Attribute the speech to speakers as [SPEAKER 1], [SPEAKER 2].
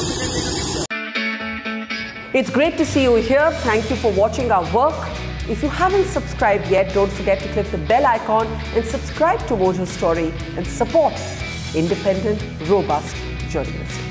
[SPEAKER 1] It's great to see you here. Thank you for watching our work. If you haven't subscribed yet, don't forget to click the bell icon and subscribe to Mojo Story and support independent, robust journalism.